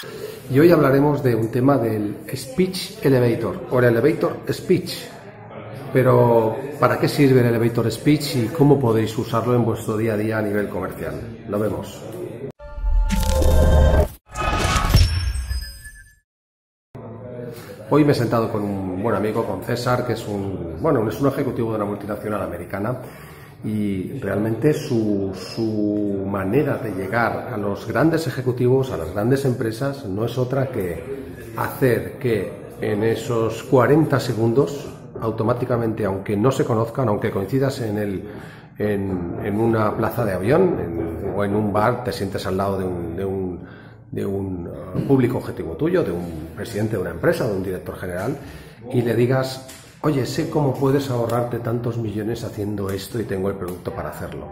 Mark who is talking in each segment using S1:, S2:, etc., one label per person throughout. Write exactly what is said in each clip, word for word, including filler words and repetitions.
S1: Y hoy hablaremos de un tema del Speech Elevator o el Elevator Speech. Pero, ¿para qué sirve el Elevator Speech y cómo podéis usarlo en vuestro día a día a nivel comercial? Lo vemos. Hoy me he sentado con un buen amigo, con César, que es un, bueno, es un ejecutivo de una multinacional americana, y realmente su, su manera de llegar a los grandes ejecutivos, a las grandes empresas, no es otra que hacer que en esos cuarenta segundos, automáticamente, aunque no se conozcan, aunque coincidas en, el, en, en una plaza de avión en, o en un bar, te sientes al lado de un, de un, de un uh, público objetivo tuyo, de un presidente de una empresa, de un director general, y le digas: oye, sé cómo puedes ahorrarte tantos millones haciendo esto y tengo el producto para hacerlo.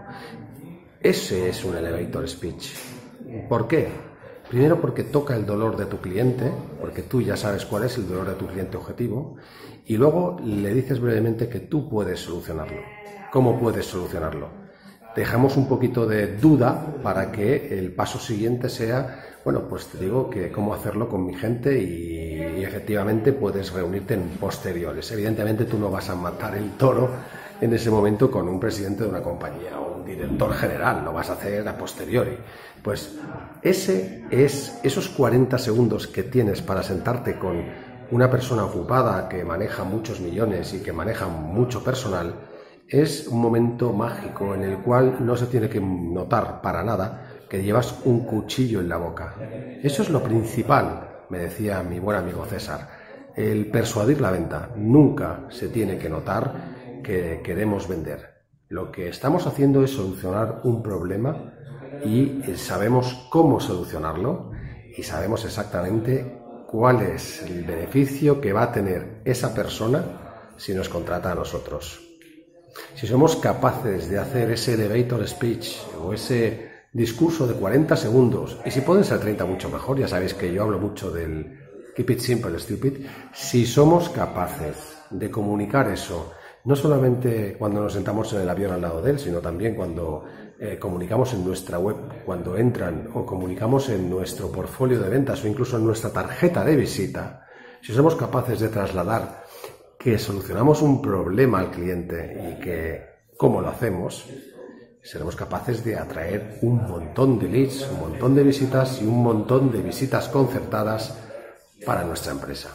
S1: Ese es un elevator speech. ¿Por qué? Primero, porque toca el dolor de tu cliente, porque tú ya sabes cuál es el dolor de tu cliente objetivo, y luego le dices brevemente que tú puedes solucionarlo. ¿Cómo puedes solucionarlo? Dejamos un poquito de duda para que el paso siguiente sea, bueno, pues te digo que cómo hacerlo con mi gente y, y efectivamente puedes reunirte en posteriores. Evidentemente tú no vas a matar el toro en ese momento con un presidente de una compañía o un director general, lo vas a hacer a posteriori. Pues ese es, esos cuarenta segundos que tienes para sentarte con una persona ocupada que maneja muchos millones y que maneja mucho personal, es un momento mágico en el cual no se tiene que notar para nada que llevas un cuchillo en la boca. Eso es lo principal, me decía mi buen amigo César. El persuadir la venta. Nunca se tiene que notar que queremos vender. Lo que estamos haciendo es solucionar un problema y sabemos cómo solucionarlo y sabemos exactamente cuál es el beneficio que va a tener esa persona si nos contrata a nosotros. Si somos capaces de hacer ese elevator speech o ese discurso de cuarenta segundos, y si pueden ser treinta mucho mejor, ya sabéis que yo hablo mucho del keep it simple, stupid, si somos capaces de comunicar eso, no solamente cuando nos sentamos en el avión al lado de él, sino también cuando eh, comunicamos en nuestra web, cuando entran, o comunicamos en nuestro portfolio de ventas o incluso en nuestra tarjeta de visita, si somos capaces de trasladar que solucionamos un problema al cliente y que, ¿cómo lo hacemos?, seremos capaces de atraer un montón de leads, un montón de visitas y un montón de visitas concertadas para nuestra empresa.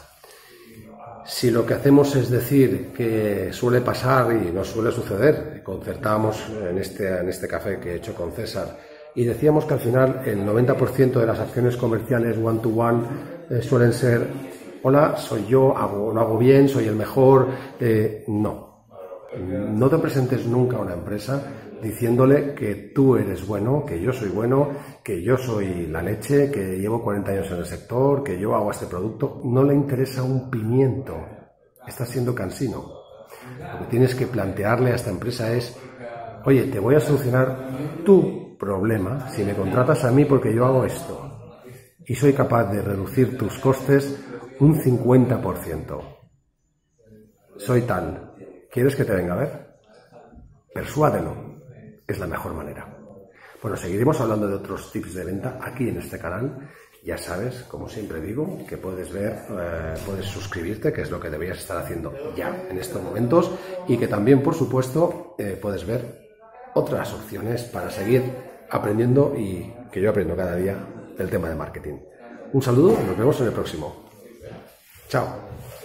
S1: Si lo que hacemos es decir que suele pasar y nos suele suceder, concertábamos en este, en este café que he hecho con César y decíamos que al final el noventa por ciento de las acciones comerciales one to one eh, suelen ser: hola, soy yo, hago, lo hago bien, soy el mejor. Eh, no, no te presentes nunca a una empresa diciéndole que tú eres bueno, que yo soy bueno, que yo soy la leche, que llevo cuarenta años en el sector, que yo hago este producto. No le interesa un pimiento, estás siendo cansino. Lo que tienes que plantearle a esta empresa es: oye, te voy a solucionar tu problema si me contratas a mí porque yo hago esto y soy capaz de reducir tus costes un cincuenta por ciento. Soy tal. ¿Quieres que te venga a ver? Persuádelo. Es la mejor manera. Bueno, seguiremos hablando de otros tips de venta aquí en este canal. Ya sabes, como siempre digo, que puedes ver, eh, puedes suscribirte, que es lo que deberías estar haciendo ya en estos momentos, y que también, por supuesto, eh, puedes ver otras opciones para seguir aprendiendo y que yo aprendo cada día del tema de marketing. Un saludo y nos vemos en el próximo. Chao.